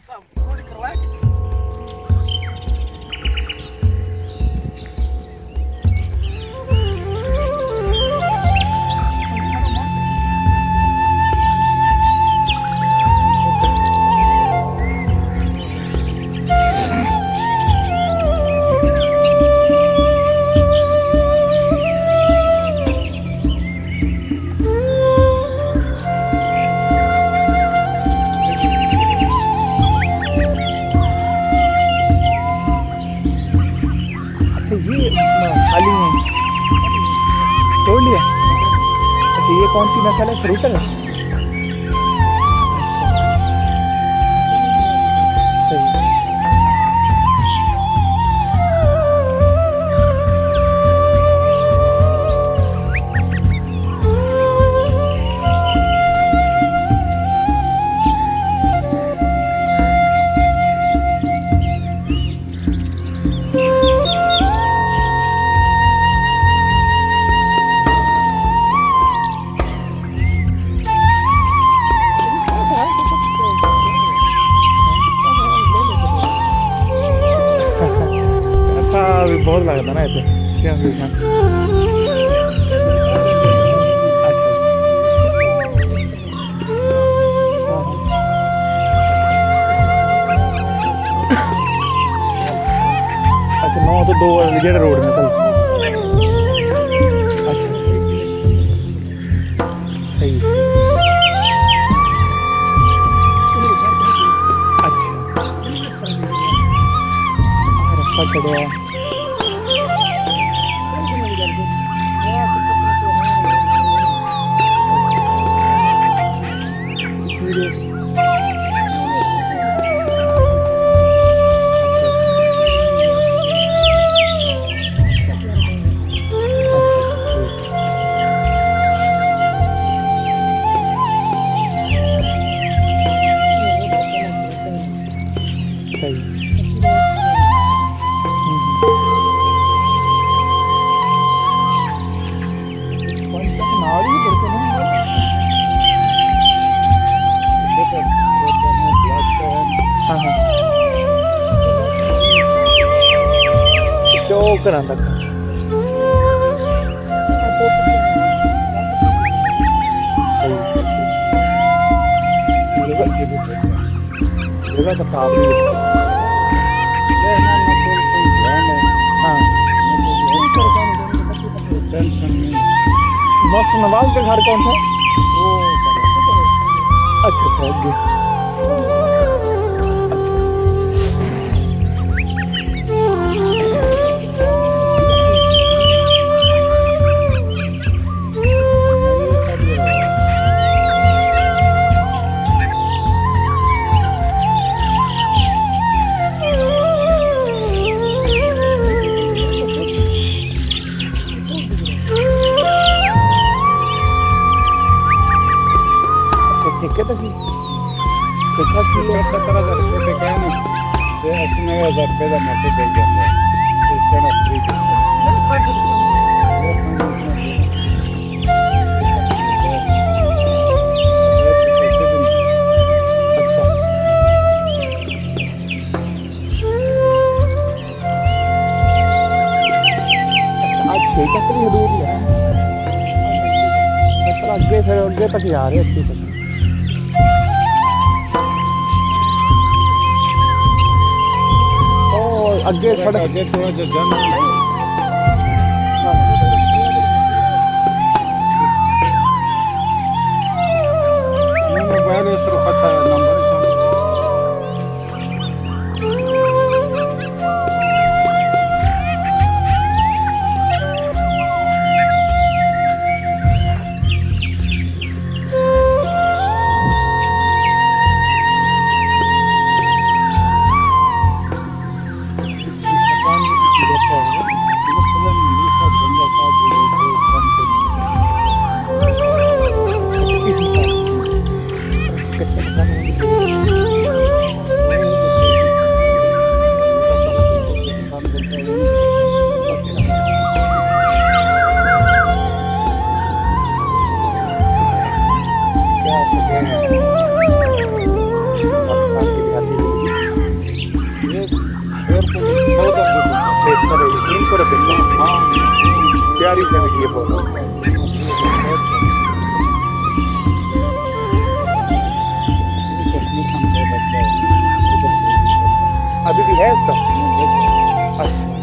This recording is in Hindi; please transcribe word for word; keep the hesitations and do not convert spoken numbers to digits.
खाली है, तोड़ लिया। अच्छा ये कौन सी नस्ल है, फ्रूटर है? बहुत लगता ना इतने क्या देखा। अच्छा नौ तो दो जेड रोड में कल। अच्छा सही अच्छा रास्ता चढ़ा करा तक जगह तो काफी मस्त। नवाज का घर कौन सा है? अच्छा अच्छा ओके। सत्तर हजार रुपये का ना अस्सी नब्बे हजार रुपये का मटे दे जाते हैं। अच्छा आज छः चक्री दूर है मतलब अगे फिर अगे तक जा रहे अस्सी तक। अगे सड़क आगे थोड़ा जो जाना मोबाइल सुरक्षा नंबर Thank you. तैयारी से हुई ये फोटो। अभी भी है इसका? अच्छा।